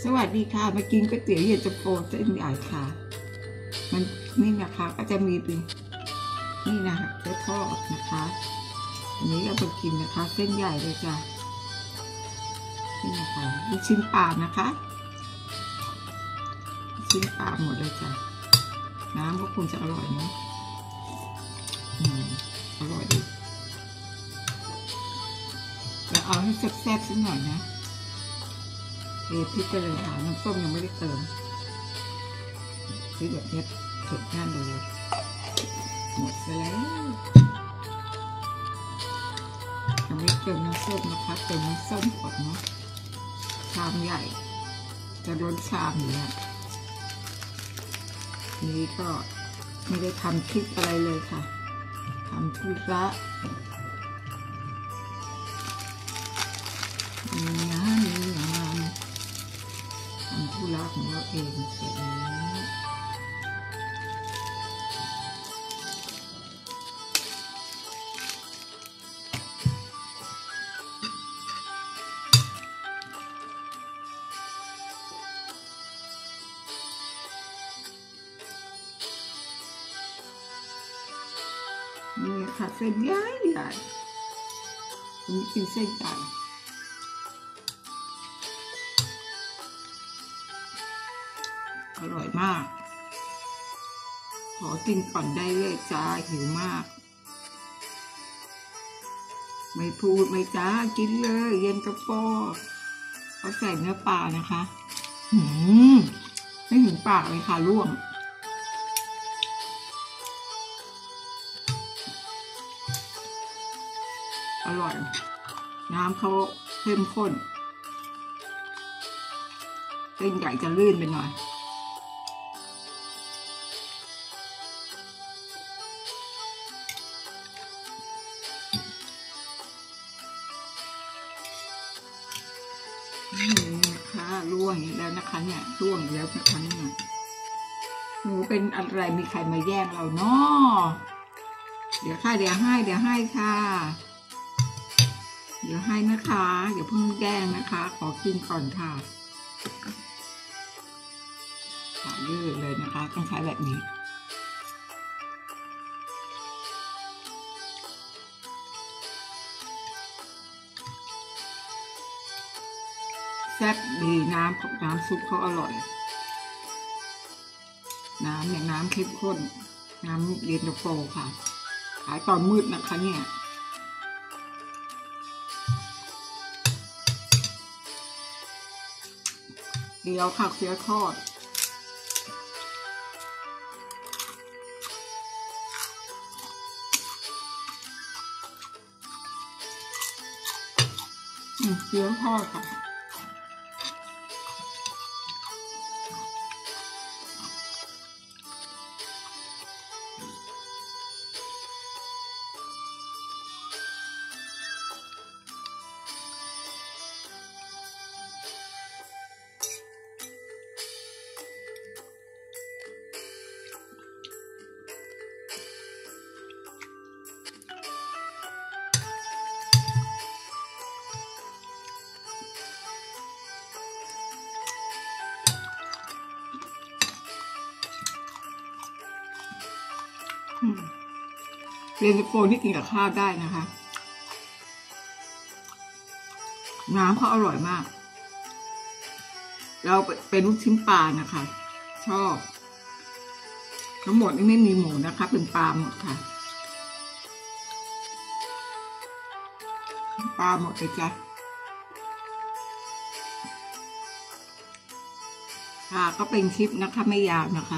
สวัสดีค่ะมากินก๋วยเตี๋ยวเย็นตาโฟเส้นใหญ่ค่ะมันนี่นะคะก็จะมีเป็นนี่นะคะเส้นทอดนะคะอันนี้เราไปกินนะคะเส้นใหญ่เลยจ้ะนี่นะคะลูกชิ้นปลานะคะชิ้นปลาหมดเลยจ้ะน้ำก็คงจะอร่อยนะอร่อยดีแล้วเอาให้แซ่บๆสักหน่อยนะเทพริกไปเลยค่ะน้ำส้มยังไม่ได้เติมที่แบบนี้เผ็ดแน่เลยหมดไปแล้วยังไม่เติมน้ำส้มนะคะเติมน้ำส้มก่อนเนาะชามใหญ่จะล้นชามอยู่แล้วนี้ก็ไม่ได้ทำคลิปอะไรเลยค่ะทำธุระมีงานทำธุระของเราเองเสร็จแล้วนี่ค่ะเส้นใหญ่ใหญ่ผมกินเส้นใหญ่อร่อยมากขอกินก่อนได้เลยจ้าหิวมากไม่พูดไม่จ้ากินเลยเย็นตาโฟเขาใส่เนื้อปลานะคะไม่ถึงปากเลยค่ะร่วงอร่อยน้ำเขาเข้มข้นเส้นใหญ่จะลื่นไปหน่อยนี่นะคะร่วงแล้วนะคะเนี่ยร่วงแล้วนะคะเนี่ยหนูเป็นอะไรมีใครมาแย่งเราเนาะเดี๋ยวค่ะเดี๋ยวให้ค่ะเดี๋ยวให้นะคะอย่าเพิ่งแย่งนะคะขอกินก่อนค่ะยืดเลยนะคะต้องใช้แบบนี้แซ่บดีน้ำซุปเขาอร่อยน้ำเนี่ยน้ำเข้มข้นน้ำเย็นตาโฟค่ะขายตอนมืดนะคะเนี่ยเดี๋ยวค่ะเสียทอดเสียทอดค่ะเย็นตาโฟที่กินกับข้าวได้นะคะน้ำเขาอร่อยมากเราเป็นลูกชิ้นปลานะคะชอบทั้งหมดนี่ไม่มีหมูนะคะเป็นปลาหมดค่ะปลาหมดเลยจ้ะค่ะก็เป็นคลิปนะคะไม่ยาวนะคะ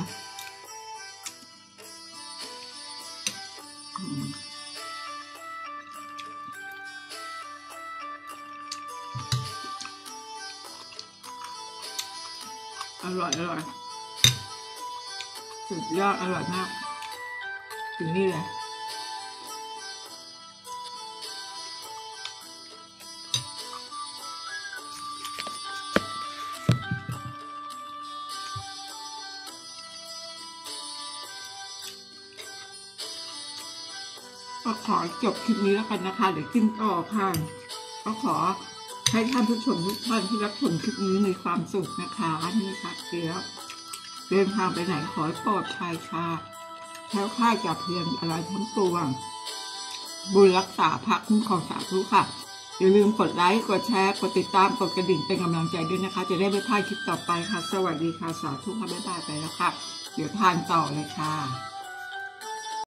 อร่อยสุดยอดอร่อยมากถึงนี่เลยก็ขอจบคลิปนี้แล้วกันนะคะเดี๋ยวกินต่อค่ะก็ขอให้ท่านผู้ชมทุกท่านที่รับชมคลิปนี้มีความสุขนะคะนี่ค่ะเดี๋ยวเดินทางไปไหนขอให้ปลอดภัยค่ะแคล้วคลาดจากเพียงอะไรทั้งปวงบุญรักษาพระคุ้มครองสาธุค่ะอย่าลืมกดไลค์กดแชร์กดติดตามกดกระดิ่งเป็นกำลังใจด้วยนะคะจะได้ไม่พลาดคลิปต่อไปค่ะสวัสดีค่ะสาธุค่ะบ๊ายบายไปแล้วค่ะเดี๋ยวทานต่อเลยค่ะ